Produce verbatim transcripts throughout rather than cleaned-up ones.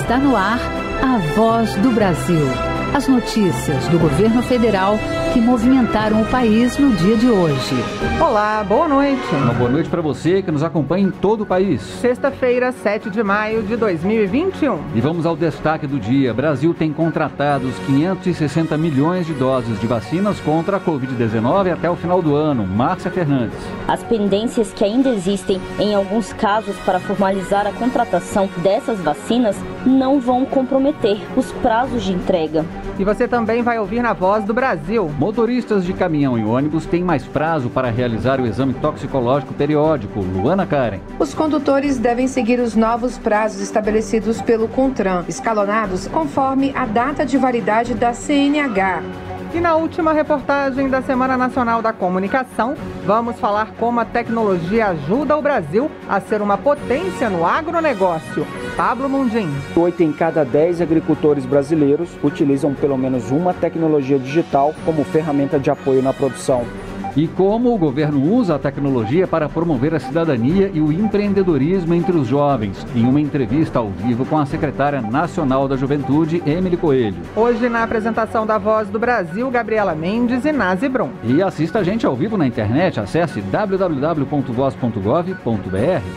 Está no ar a Voz do Brasil. As notícias do governo federal que movimentaram o país no dia de hoje. Olá, boa noite. Uma boa noite para você que nos acompanha em todo o país. Sexta-feira, sete de maio de dois mil e vinte e um. E vamos ao destaque do dia. Brasil tem contratado os quinhentos e sessenta milhões de doses de vacinas contra a covid dezenove até o final do ano. Márcia Fernandes. As pendências que ainda existem em alguns casos para formalizar a contratação dessas vacinas não vão comprometer os prazos de entrega. E você também vai ouvir na Voz do Brasil. Motoristas de caminhão e ônibus têm mais prazo para realizar o exame toxicológico periódico. Luana Karen. Os condutores devem seguir os novos prazos estabelecidos pelo CONTRAN, escalonados conforme a data de validade da C N H. E na última reportagem da Semana Nacional da Comunicação, vamos falar como a tecnologia ajuda o Brasil a ser uma potência no agronegócio. Pablo Mundim. Oito em cada dez agricultores brasileiros utilizam pelo menos uma tecnologia digital como ferramenta de apoio na produção. E como o governo usa a tecnologia para promover a cidadania e o empreendedorismo entre os jovens, em uma entrevista ao vivo com a secretária nacional da Juventude, Emily Coelho. Hoje, na apresentação da Voz do Brasil, Gabriela Mendes e Nazi Brum. E assista a gente ao vivo na internet, acesse w w w ponto voz ponto gov ponto b r.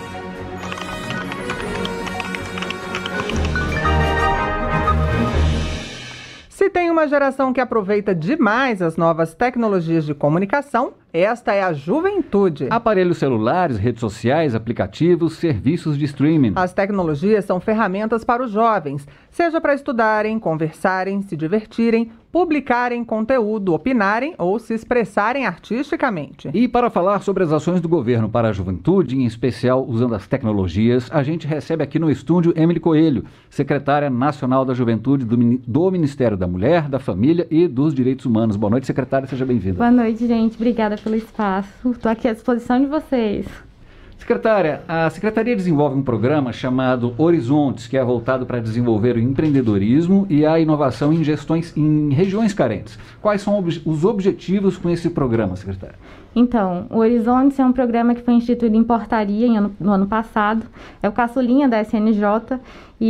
Se tem uma geração que aproveita demais as novas tecnologias de comunicação, esta é a juventude. Aparelhos celulares, redes sociais, aplicativos, serviços de streaming. As tecnologias são ferramentas para os jovens, seja para estudarem, conversarem, se divertirem, publicarem conteúdo, opinarem ou se expressarem artisticamente. E para falar sobre as ações do governo para a juventude, em especial usando as tecnologias, a gente recebe aqui no estúdio Emily Coelho, secretária nacional da Juventude do, do Ministério da Mulher, da Família e dos Direitos Humanos. Boa noite, secretária, seja bem-vinda. Boa noite, gente. Obrigada pelo espaço. Estou aqui à disposição de vocês. Secretária, a Secretaria desenvolve um programa chamado Horizontes, que é voltado para desenvolver o empreendedorismo e a inovação em gestões em regiões carentes. Quais são os objetivos com esse programa, secretária? Então, o Horizontes é um programa que foi instituído em Portaria em ano, no ano passado, é o caçulinha da S N J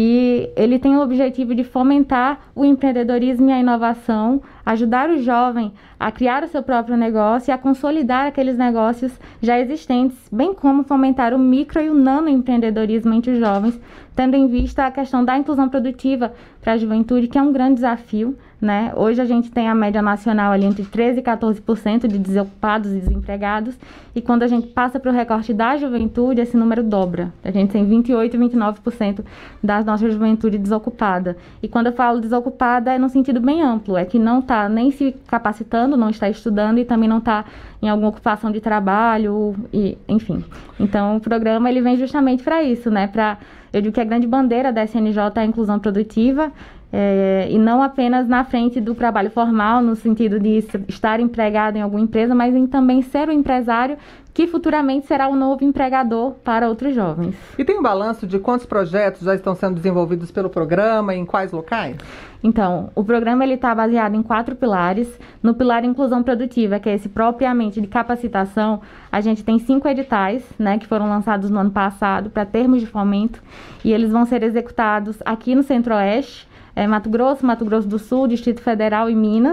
e ele tem o objetivo de fomentar o empreendedorismo e a inovação, ajudar o jovem a criar o seu próprio negócio e a consolidar aqueles negócios já existentes, bem como fomentar o micro e o nano empreendedorismo entre os jovens, tendo em vista a questão da inclusão produtiva para a juventude, que é um grande desafio, né? Hoje a gente tem a média nacional ali entre treze e quatorze por cento de desocupados e desempregados, e quando a gente passa para o recorte da juventude, esse número dobra. A gente tem vinte e oito, vinte e nove por cento da nossa juventude desocupada. E quando eu falo desocupada, é no sentido bem amplo, é que não está nem se capacitando, não está estudando e também não está em alguma ocupação de trabalho, e, enfim. Então, o programa ele vem justamente para isso, né? Para Eu digo que a grande bandeira da S N J é a inclusão produtiva, é, e não apenas na frente do trabalho formal, no sentido de estar empregado em alguma empresa, mas em também ser o empresário que futuramente será o novo empregador para outros jovens. E tem um balanço de quantos projetos já estão sendo desenvolvidos pelo programa e em quais locais? Então, o programa está baseado em quatro pilares. No pilar Inclusão Produtiva, que é esse propriamente de capacitação, a gente tem cinco editais, né, que foram lançados no ano passado para termos de fomento, e eles vão ser executados aqui no Centro-Oeste, é, Mato Grosso, Mato Grosso do Sul, Distrito Federal e Minas.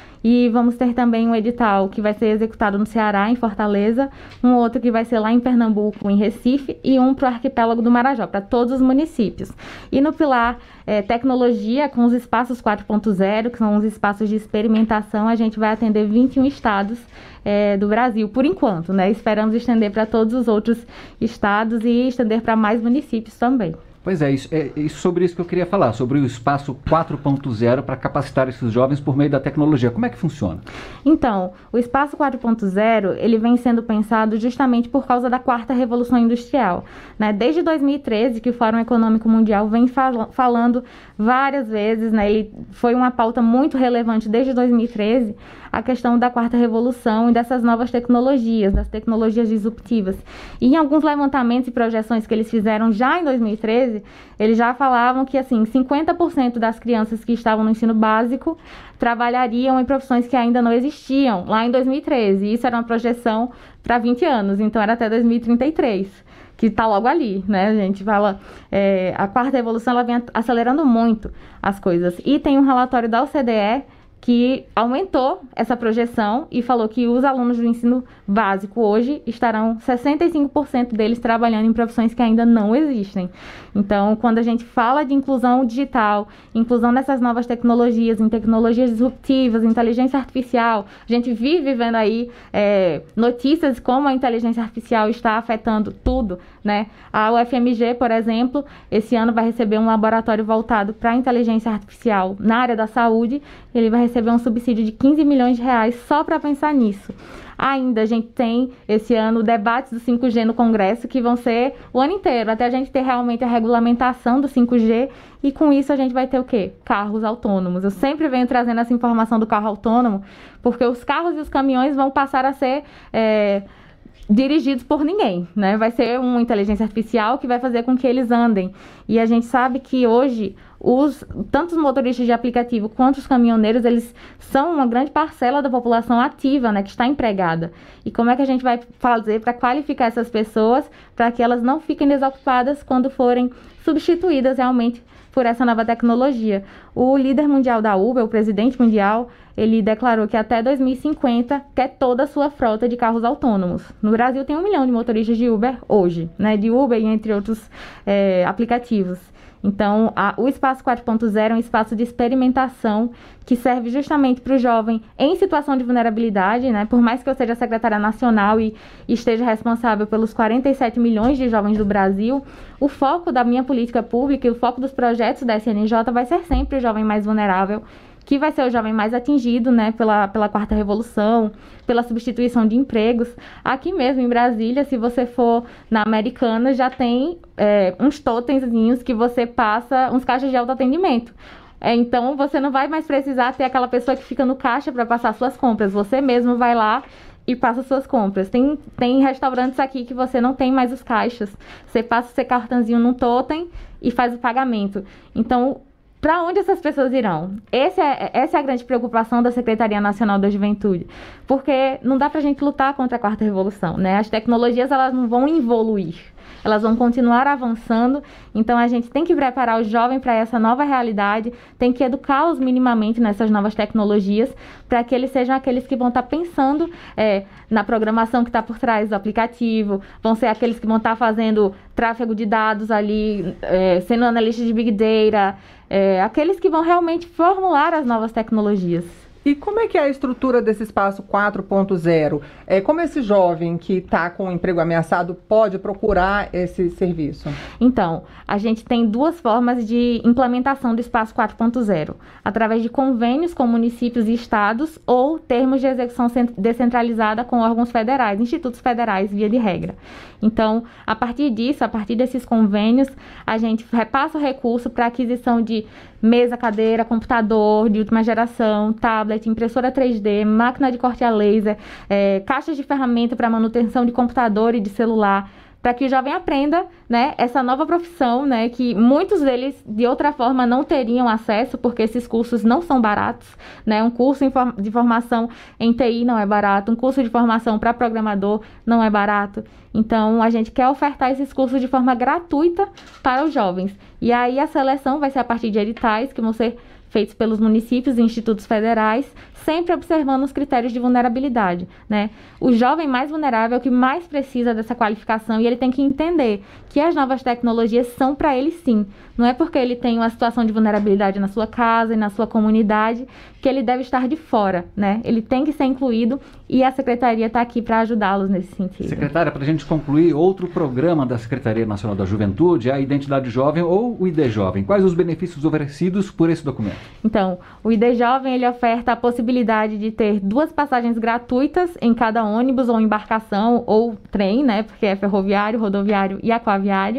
E vamos ter também um edital que vai ser executado no Ceará, em Fortaleza, um outro que vai ser lá em Pernambuco, em Recife, e um para o arquipélago do Marajó, para todos os municípios. E no pilar é, Tecnologia, com os espaços quatro ponto zero, que são os espaços de experimentação, a gente vai atender vinte e um estados é, do Brasil, por enquanto, né? Esperamos estender para todos os outros estados e estender para mais municípios também. Pois é, isso, é isso, sobre isso que eu queria falar, sobre o espaço quatro ponto zero para capacitar esses jovens por meio da tecnologia. Como é que funciona? Então, o espaço quatro ponto zero, ele vem sendo pensado justamente por causa da quarta revolução industrial, né? Desde dois mil e treze, que o Fórum Econômico Mundial vem fal- falando várias vezes, né? Ele foi uma pauta muito relevante desde dois mil e treze, a questão da quarta revolução e dessas novas tecnologias, das tecnologias disruptivas. E em alguns levantamentos e projeções que eles fizeram já em dois mil e treze, treze, eles já falavam que assim, cinquenta por cento das crianças que estavam no ensino básico trabalhariam em profissões que ainda não existiam lá em dois mil e treze. E isso era uma projeção para vinte anos, então era até dois mil e trinta e três. Que está logo ali, né? A gente fala, é, a quarta revolução ela vem acelerando muito as coisas. E tem um relatório da O C D E que aumentou essa projeção e falou que os alunos do ensino básico hoje estarão sessenta e cinco por cento deles trabalhando em profissões que ainda não existem. Então, quando a gente fala de inclusão digital, inclusão nessas novas tecnologias, em tecnologias disruptivas, inteligência artificial, a gente vive vendo aí é, notícias como a inteligência artificial está afetando tudo, né? A U F M G, por exemplo, esse ano vai receber um laboratório voltado para a inteligência artificial na área da saúde. Ele vai receber um subsídio de quinze milhões de reais só para pensar nisso. Ainda a gente tem esse ano debates do cinco G no Congresso que vão ser o ano inteiro, até a gente ter realmente a regulamentação do cinco G, e com isso a gente vai ter o quê? Carros autônomos. Eu sempre venho trazendo essa informação do carro autônomo, porque os carros e os caminhões vão passar a ser é, dirigidos por ninguém, né? Vai ser uma inteligência artificial que vai fazer com que eles andem. E a gente sabe que hoje os, tanto os motoristas de aplicativo quanto os caminhoneiros, eles são uma grande parcela da população ativa, né, que está empregada. E como é que a gente vai fazer para qualificar essas pessoas para que elas não fiquem desocupadas quando forem substituídas realmente por essa nova tecnologia? O líder mundial da Uber, o presidente mundial, ele declarou que até dois mil e cinquenta quer toda a sua frota de carros autônomos. No Brasil tem um milhão de motoristas de Uber hoje, né, de Uber e entre outros é, aplicativos. Então, a, o Espaço quatro ponto zero é um espaço de experimentação que serve justamente para o jovem em situação de vulnerabilidade, né? Por mais que eu seja secretária nacional e, e esteja responsável pelos quarenta e sete milhões de jovens do Brasil, o foco da minha política pública e o foco dos projetos da S N J vai ser sempre o jovem mais vulnerável, que vai ser o jovem mais atingido, né, pela, pela quarta revolução, pela substituição de empregos. Aqui mesmo em Brasília, se você for na Americana, já tem é, uns totemzinhos que você passa, uns caixas de autoatendimento. É, então, você não vai mais precisar ter aquela pessoa que fica no caixa para passar suas compras. Você mesmo vai lá e passa suas compras. Tem, tem restaurantes aqui que você não tem mais os caixas. Você passa o seu cartãozinho num totem e faz o pagamento. Então, para onde essas pessoas irão? Esse é, essa é a grande preocupação da Secretaria Nacional da Juventude, porque não dá para a gente lutar contra a quarta revolução, né? As tecnologias, elas não vão evoluir, elas vão continuar avançando. Então a gente tem que preparar o jovem para essa nova realidade, tem que educá-los minimamente nessas novas tecnologias, para que eles sejam aqueles que vão estar pensando é, na programação que está por trás do aplicativo, vão ser aqueles que vão estar fazendo tráfego de dados ali, é, sendo analistas de Big Data, é, aqueles que vão realmente formular as novas tecnologias. E como é que é a estrutura desse Espaço quatro ponto zero? É, como esse jovem que está com o emprego ameaçado pode procurar esse serviço? Então, a gente tem duas formas de implementação do Espaço quatro ponto zero. Através de convênios com municípios e estados ou termos de execução descentralizada com órgãos federais, institutos federais, via de regra. Então, a partir disso, a partir desses convênios, a gente repassa o recurso para aquisição de mesa, cadeira, computador de última geração, tablet, impressora três D, máquina de corte a laser, é, caixas de ferramenta para manutenção de computador e de celular, para que o jovem aprenda, né, essa nova profissão, né, que muitos deles, de outra forma, não teriam acesso, porque esses cursos não são baratos, né, um curso de formação em T I não é barato, um curso de formação para programador não é barato. Então, a gente quer ofertar esses cursos de forma gratuita para os jovens. E aí, a seleção vai ser a partir de editais que vão ser feitos pelos municípios e institutos federais, sempre observando os critérios de vulnerabilidade, né? O jovem mais vulnerável é o que mais precisa dessa qualificação e ele tem que entender que as novas tecnologias são para ele sim. Não é porque ele tem uma situação de vulnerabilidade na sua casa e na sua comunidade que ele deve estar de fora, né? Ele tem que ser incluído e a Secretaria está aqui para ajudá-los nesse sentido. Secretária, para a gente concluir, outro programa da Secretaria Nacional da Juventude é a Identidade Jovem ou o I D Jovem. Quais os benefícios oferecidos por esse documento? Então, o I D Jovem, ele oferta a possibilidade de ter duas passagens gratuitas em cada ônibus ou embarcação ou trem, né? Porque é ferroviário, rodoviário e aquaviário.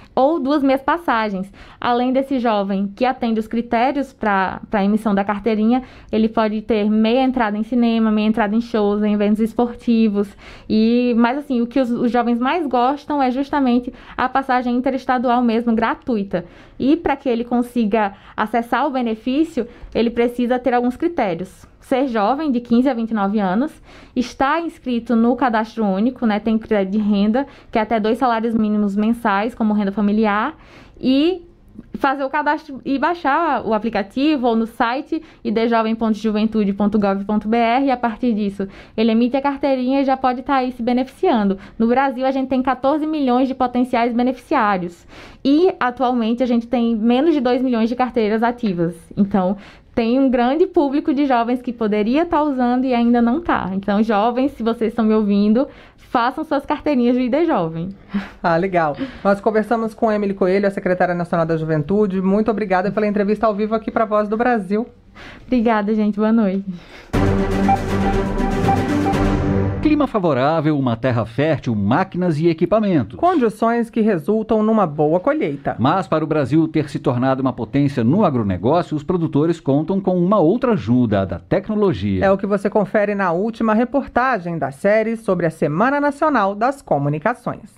ou duas meias passagens. Além desse jovem que atende os critérios para a emissão da carteirinha, ele pode ter meia entrada em cinema, meia entrada em shows, em eventos esportivos. E, mas assim, o que os, os jovens mais gostam é justamente a passagem interestadual mesmo, gratuita. E para que ele consiga acessar o benefício, ele precisa ter alguns critérios. Ser jovem, de quinze a vinte e nove anos, estar inscrito no cadastro único, né, tem critério de renda, que é até dois salários mínimos mensais, como renda familiar, e fazer o cadastro e baixar o aplicativo ou no site i d jovem ponto juventude ponto gov ponto b r, e a partir disso ele emite a carteirinha e já pode estar aí se beneficiando. No Brasil a gente tem quatorze milhões de potenciais beneficiários e atualmente a gente tem menos de dois milhões de carteiras ativas. Então tem um grande público de jovens que poderia estar usando e ainda não está. Então, jovens, se vocês estão me ouvindo, façam suas carteirinhas do I D Jovem. Ah, legal. Nós conversamos com Emily Coelho, a secretária nacional da Juventude. Muito obrigada pela entrevista ao vivo aqui para a Voz do Brasil. Obrigada, gente. Boa noite. Clima favorável, uma terra fértil, máquinas e equipamentos. Condições que resultam numa boa colheita. Mas para o Brasil ter se tornado uma potência no agronegócio, os produtores contam com uma outra ajuda, a da tecnologia. É o que você confere na última reportagem da série sobre a Semana Nacional das Comunicações.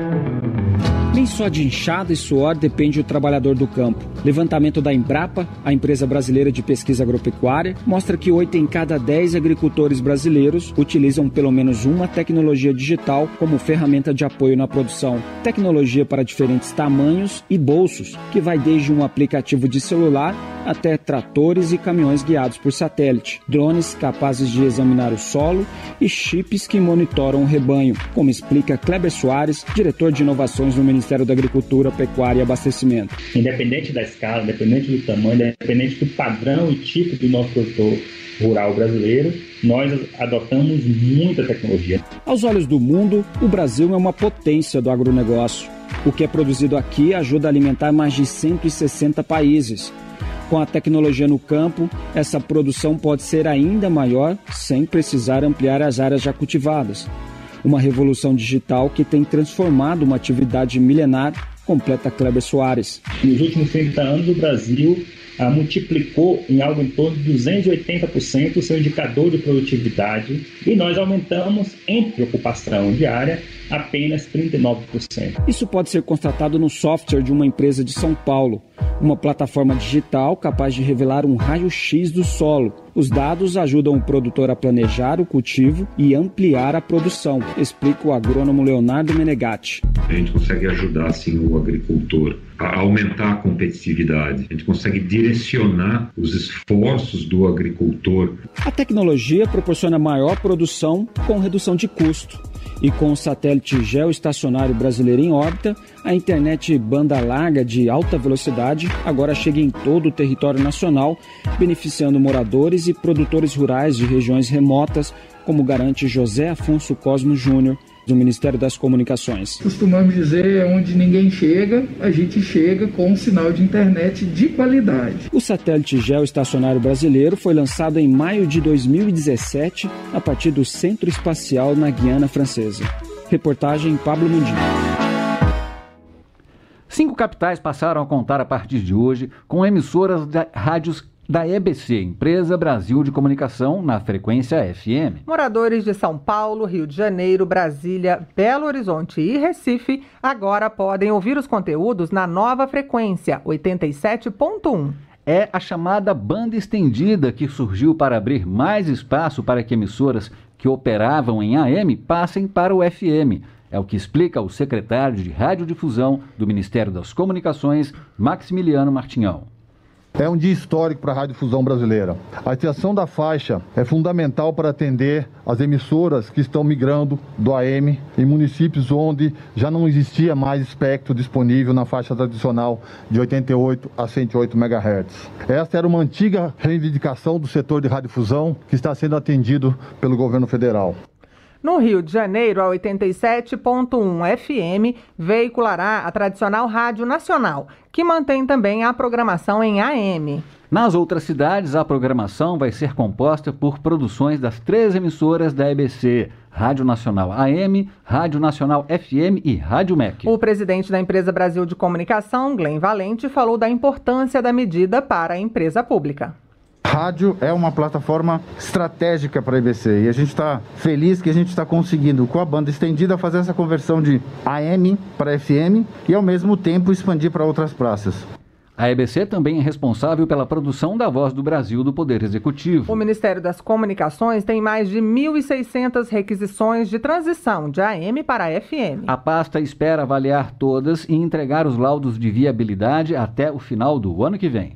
Nem só de enxada e suor depende o trabalhador do campo. Levantamento da Embrapa, a empresa brasileira de pesquisa agropecuária, mostra que oito em cada dez agricultores brasileiros utilizam pelo menos uma tecnologia digital como ferramenta de apoio na produção. Tecnologia para diferentes tamanhos e bolsos, que vai desde um aplicativo de celular até tratores e caminhões guiados por satélite, drones capazes de examinar o solo e chips que monitoram o rebanho, como explica Kleber Soares, diretor de inovações no Ministério da Agricultura, Pecuária e Abastecimento. Independente da escala, independente do tamanho, independente do padrão e tipo do nosso produtor rural brasileiro, nós adotamos muita tecnologia. Aos olhos do mundo, o Brasil é uma potência do agronegócio. O que é produzido aqui ajuda a alimentar mais de cento e sessenta países. Com a tecnologia no campo, essa produção pode ser ainda maior sem precisar ampliar as áreas já cultivadas. Uma revolução digital que tem transformado uma atividade milenar, completa Kleber Soares. Nos últimos trinta anos, o Brasil ah, multiplicou em algo em torno de duzentos e oitenta por cento o seu indicador de produtividade e nós aumentamos, entre ocupação diária, apenas trinta e nove por cento. Isso pode ser constatado no software de uma empresa de São Paulo, uma plataforma digital capaz de revelar um raio-x do solo. Os dados ajudam o produtor a planejar o cultivo e ampliar a produção, explica o agrônomo Leonardo Menegatti. A gente consegue ajudar assim, o agricultor a aumentar a competitividade, a gente consegue direcionar os esforços do agricultor. A tecnologia proporciona maior produção com redução de custo. E com o satélite geoestacionário brasileiro em órbita, a internet banda larga de alta velocidade agora chega em todo o território nacional, beneficiando moradores e produtores rurais de regiões remotas, como garante José Afonso Cosmo Júnior, do Ministério das Comunicações. Costumamos dizer, onde ninguém chega, a gente chega com um sinal de internet de qualidade. O satélite geoestacionário brasileiro foi lançado em maio de dois mil e dezessete, a partir do Centro Espacial na Guiana Francesa. Reportagem Pablo Mundinho. Cinco capitais passaram a contar a partir de hoje com emissoras de rádios da E B C, Empresa Brasil de Comunicação, na frequência F M. Moradores de São Paulo, Rio de Janeiro, Brasília, Belo Horizonte e Recife agora podem ouvir os conteúdos na nova frequência, oitenta e sete ponto um. É a chamada banda estendida que surgiu para abrir mais espaço para que emissoras que operavam em A M passem para o F M. É o que explica o secretário de Radiodifusão do Ministério das Comunicações, Maximiliano Martinhão. É um dia histórico para a radiodifusão brasileira. A extensão da faixa é fundamental para atender as emissoras que estão migrando do A M em municípios onde já não existia mais espectro disponível na faixa tradicional de oitenta e oito a cento e oito megahertz. Esta era uma antiga reivindicação do setor de radiodifusão que está sendo atendido pelo governo federal. No Rio de Janeiro, a oitenta e sete ponto um F M veiculará a tradicional Rádio Nacional, que mantém também a programação em A M. Nas outras cidades, a programação vai ser composta por produções das três emissoras da E B C, Rádio Nacional A M, Rádio Nacional F M e Rádio M E C. O presidente da Empresa Brasil de Comunicação, Glenn Valente, falou da importância da medida para a empresa pública. Rádio é uma plataforma estratégica para a I B C e a gente está feliz que a gente está conseguindo, com a banda estendida, fazer essa conversão de A M para F M e, ao mesmo tempo, expandir para outras praças. A E B C também é responsável pela produção da Voz do Brasil do Poder Executivo. O Ministério das Comunicações tem mais de mil e seiscentas requisições de transição de A M para F M. A pasta espera avaliar todas e entregar os laudos de viabilidade até o final do ano que vem.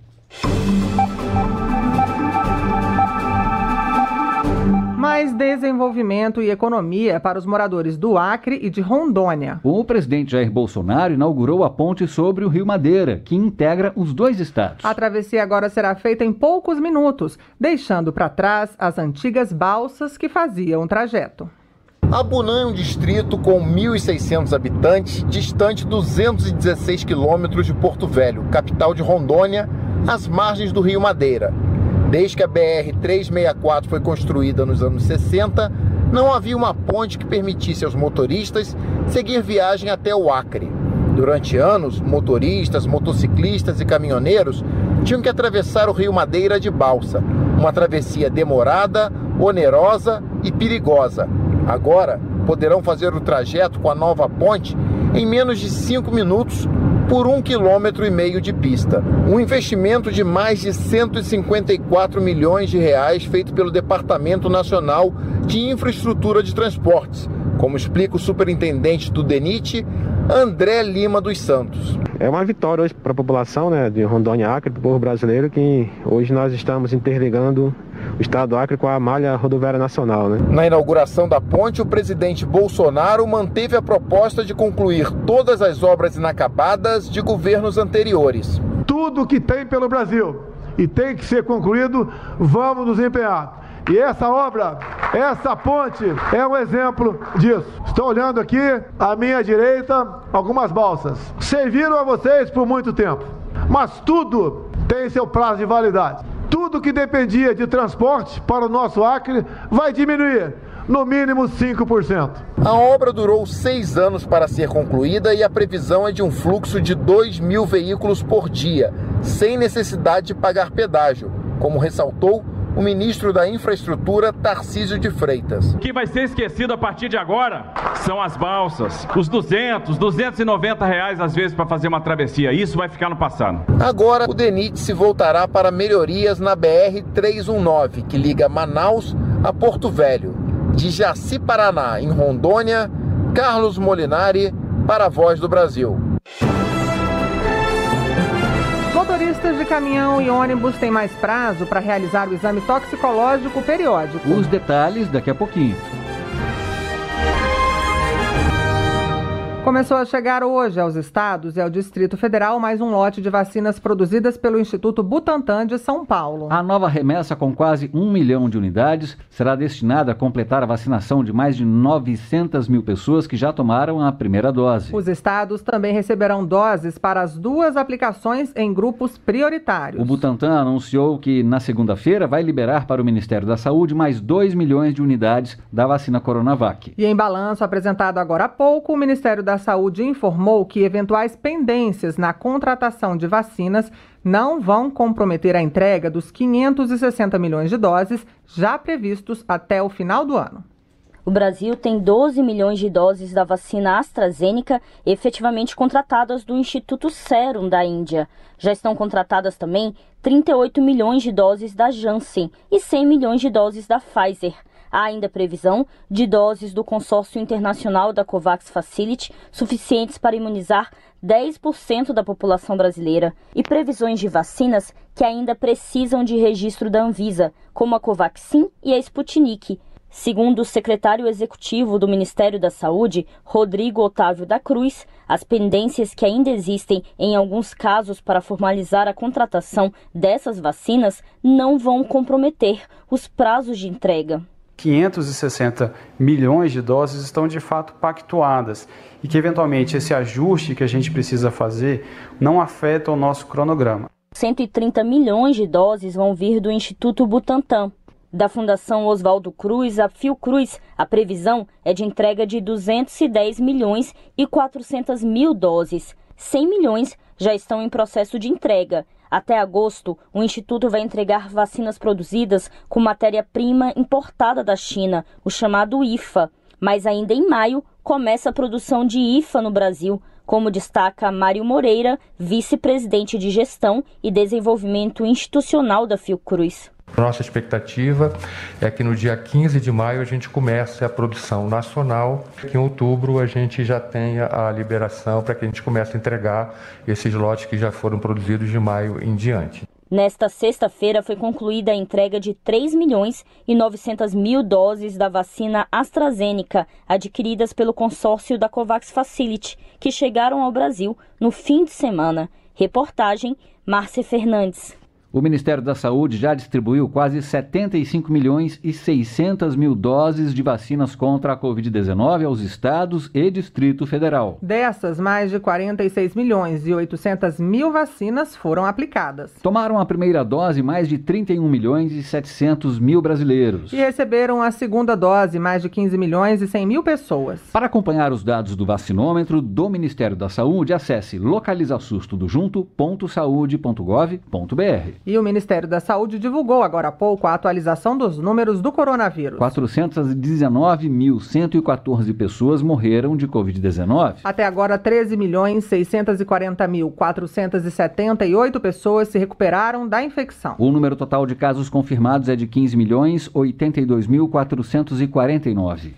Mais desenvolvimento e economia para os moradores do Acre e de Rondônia. O presidente Jair Bolsonaro inaugurou a ponte sobre o Rio Madeira, que integra os dois estados. A travessia agora será feita em poucos minutos, deixando para trás as antigas balsas que faziam o trajeto. Abunã é um distrito com mil e seiscentos habitantes, distante duzentos e dezesseis quilômetros de Porto Velho, capital de Rondônia, às margens do Rio Madeira. Desde que a B R trezentos e sessenta e quatro foi construída nos anos sessenta, não havia uma ponte que permitisse aos motoristas seguir viagem até o Acre. Durante anos, motoristas, motociclistas e caminhoneiros tinham que atravessar o Rio Madeira de balsa, uma travessia demorada, onerosa e perigosa. Agora, poderão fazer o trajeto com a nova ponte em menos de cinco minutos por um quilômetro e meio de pista. Um investimento de mais de cento e cinquenta e quatro milhões de reais feito pelo Departamento Nacional de Infraestrutura de Transportes, como explica o superintendente do DENIT, André Lima dos Santos. É uma vitória hoje para a população, né, de Rondônia e Acre, para o povo brasileiro, que hoje nós estamos interligando o estado do Acre com a malha rodoviária nacional, né? Na inauguração da ponte, o presidente Bolsonaro manteve a proposta de concluir todas as obras inacabadas de governos anteriores. Tudo que tem pelo Brasil e tem que ser concluído, vamos nos empenhar. E essa obra, essa ponte, é um exemplo disso. Estou olhando aqui, à minha direita, algumas balsas. Serviram a vocês por muito tempo, mas tudo tem seu prazo de validade. Tudo que dependia de transporte para o nosso Acre vai diminuir, no mínimo cinco por cento. A obra durou seis anos para ser concluída e a previsão é de um fluxo de dois mil veículos por dia, sem necessidade de pagar pedágio, como ressaltou o ministro da Infraestrutura, Tarcísio de Freitas. O que vai ser esquecido a partir de agora são as balsas, os duzentos, duzentos e noventa reais às vezes para fazer uma travessia. Isso vai ficar no passado. Agora o DENIT se voltará para melhorias na B R trezentos e dezenove, que liga Manaus a Porto Velho. De Jaci, Paraná, em Rondônia, Carlos Molinari, para a Voz do Brasil. Motoristas de caminhão e ônibus têm mais prazo para realizar o exame toxicológico periódico. Os detalhes daqui a pouquinho. Começou a chegar hoje aos estados e ao Distrito Federal mais um lote de vacinas produzidas pelo Instituto Butantan de São Paulo. A nova remessa, com quase um milhão de unidades, será destinada a completar a vacinação de mais de novecentas mil pessoas que já tomaram a primeira dose. Os estados também receberão doses para as duas aplicações em grupos prioritários. O Butantan anunciou que na segunda-feira vai liberar para o Ministério da Saúde mais dois milhões de unidades da vacina Coronavac. E em balanço apresentado agora há pouco, o Ministério da Saúde informou que eventuais pendências na contratação de vacinas não vão comprometer a entrega dos quinhentos e sessenta milhões de doses já previstos até o final do ano. O Brasil tem doze milhões de doses da vacina AstraZeneca efetivamente contratadas do Instituto Serum da Índia. Já estão contratadas também trinta e oito milhões de doses da Janssen e cem milhões de doses da Pfizer. Há ainda previsão de doses do consórcio internacional da COVAX Facility suficientes para imunizar dez por cento da população brasileira e previsões de vacinas que ainda precisam de registro da Anvisa, como a Covaxin e a Sputnik. Segundo o secretário executivo do Ministério da Saúde, Rodrigo Otávio da Cruz, as pendências que ainda existem em alguns casos para formalizar a contratação dessas vacinas não vão comprometer os prazos de entrega. quinhentos e sessenta milhões de doses estão de fato pactuadas e que eventualmente esse ajuste que a gente precisa fazer não afeta o nosso cronograma. cento e trinta milhões de doses vão vir do Instituto Butantan. Da Fundação Oswaldo Cruz, a Fiocruz, a previsão é de entrega de duzentos e dez milhões e quatrocentas mil doses. cem milhões já estão em processo de entrega. Até agosto, o Instituto vai entregar vacinas produzidas com matéria-prima importada da China, o chamado I F A. Mas ainda em maio, começa a produção de I F A no Brasil, como destaca Mário Moreira, vice-presidente de Gestão e Desenvolvimento Institucional da Fiocruz. Nossa expectativa é que no dia quinze de maio a gente comece a produção nacional, que em outubro a gente já tenha a liberação para que a gente comece a entregar esses lotes que já foram produzidos de maio em diante. Nesta sexta-feira foi concluída a entrega de três milhões e novecentas mil doses da vacina AstraZeneca, adquiridas pelo consórcio da COVAX Facility, que chegaram ao Brasil no fim de semana. Reportagem, Márcia Fernandes. O Ministério da Saúde já distribuiu quase setenta e cinco milhões e seiscentas mil doses de vacinas contra a covid dezenove aos estados e Distrito Federal. Dessas, mais de quarenta e seis milhões e oitocentas mil vacinas foram aplicadas. Tomaram a primeira dose mais de trinta e um milhões e setecentos mil brasileiros. E receberam a segunda dose mais de quinze milhões e cem mil pessoas. Para acompanhar os dados do vacinômetro do Ministério da Saúde, acesse localizasustodojunto ponto saude ponto gov ponto br. E o Ministério da Saúde divulgou agora há pouco a atualização dos números do coronavírus. quatrocentos e dezenove mil cento e quatorze pessoas morreram de covid dezenove. Até agora, treze milhões seiscentos e quarenta mil quatrocentos e setenta e oito pessoas se recuperaram da infecção. O número total de casos confirmados é de quinze milhões oitenta e dois mil quatrocentos e quarenta e nove.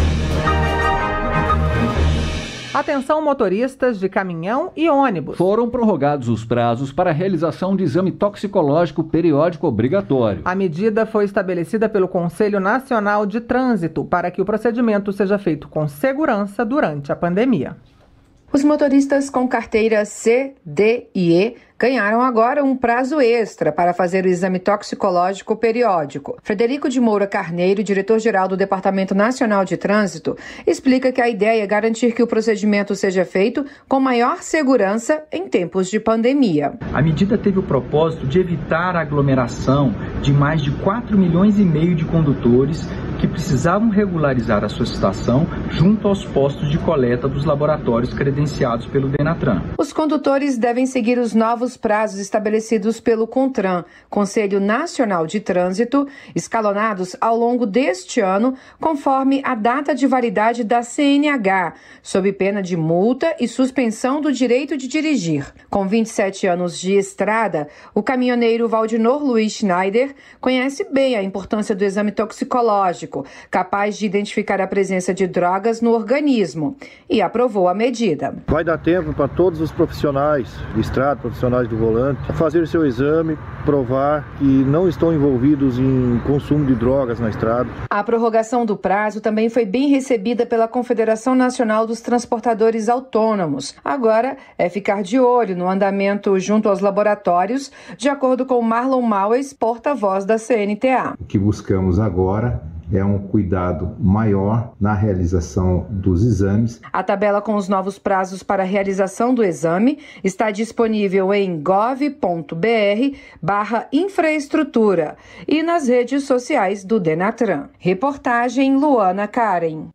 Atenção, motoristas de caminhão e ônibus. Foram prorrogados os prazos para a realização de exame toxicológico periódico obrigatório. A medida foi estabelecida pelo Conselho Nacional de Trânsito para que o procedimento seja feito com segurança durante a pandemia. Os motoristas com carteira C, D e E ganharam agora um prazo extra para fazer o exame toxicológico periódico. Frederico de Moura Carneiro, diretor-geral do Departamento Nacional de Trânsito, explica que a ideia é garantir que o procedimento seja feito com maior segurança em tempos de pandemia. A medida teve o propósito de evitar a aglomeração de mais de quatro milhões e meio de condutores que precisavam regularizar a sua situação junto aos postos de coleta dos laboratórios credenciados pelo Denatran. Os condutores devem seguir os novos prazos estabelecidos pelo CONTRAN, Conselho Nacional de Trânsito, escalonados ao longo deste ano, conforme a data de validade da C N H, sob pena de multa e suspensão do direito de dirigir. Com vinte e sete anos de estrada, o caminhoneiro Valdinor Luiz Schneider conhece bem a importância do exame toxicológico, capaz de identificar a presença de drogas no organismo, e aprovou a medida. Vai dar tempo para todos os profissionais de estrada, profissionais do volante, fazer seu exame, provar que não estão envolvidos em consumo de drogas na estrada. A prorrogação do prazo também foi bem recebida pela Confederação Nacional dos Transportadores Autônomos. Agora é ficar de olho no andamento junto aos laboratórios, de acordo com Marlon Maues, porta-voz da C N T A. O que buscamos agora é um cuidado maior na realização dos exames. A tabela com os novos prazos para a realização do exame está disponível em gov ponto br barra infraestrutura e nas redes sociais do Denatran. Reportagem Luana Karen.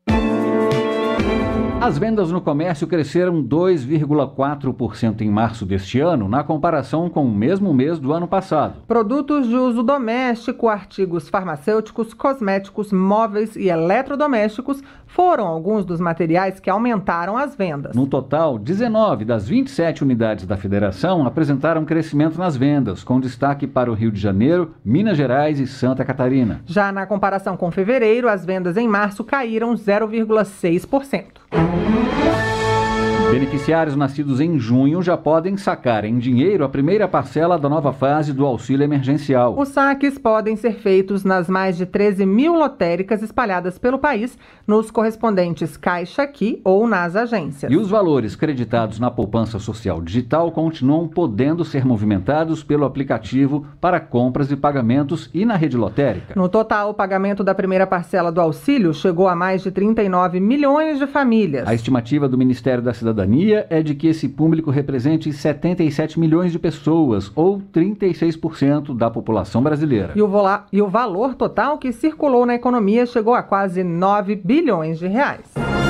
As vendas no comércio cresceram dois vírgula quatro por cento em março deste ano, na comparação com o mesmo mês do ano passado. Produtos de uso doméstico, artigos farmacêuticos, cosméticos, móveis e eletrodomésticos foram alguns dos materiais que aumentaram as vendas. No total, dezenove das vinte e sete unidades da federação apresentaram crescimento nas vendas, com destaque para o Rio de Janeiro, Minas Gerais e Santa Catarina. Já na comparação com fevereiro, as vendas em março caíram zero vírgula seis por cento. Beneficiários nascidos em junho já podem sacar em dinheiro a primeira parcela da nova fase do auxílio emergencial. Os saques podem ser feitos nas mais de treze mil lotéricas espalhadas pelo país, nos correspondentes Caixa Aqui ou nas agências. E os valores creditados na poupança social digital continuam podendo ser movimentados pelo aplicativo para compras e pagamentos e na rede lotérica. No total, o pagamento da primeira parcela do auxílio chegou a mais de trinta e nove milhões de famílias. A estimativa do Ministério da Cidadania cidadania é de que esse público represente setenta e sete milhões de pessoas, ou trinta e seis por cento da população brasileira. E o, vola- e o valor total que circulou na economia chegou a quase nove bilhões de reais.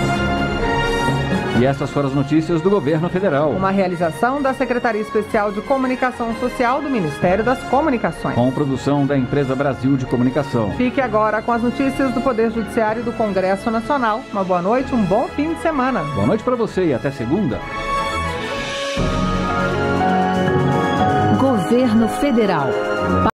E essas foram as notícias do governo federal. Uma realização da Secretaria Especial de Comunicação Social do Ministério das Comunicações. Com produção da Empresa Brasil de Comunicação. Fique agora com as notícias do Poder Judiciário e do Congresso Nacional. Uma boa noite, um bom fim de semana. Boa noite para você e até segunda. Governo Federal.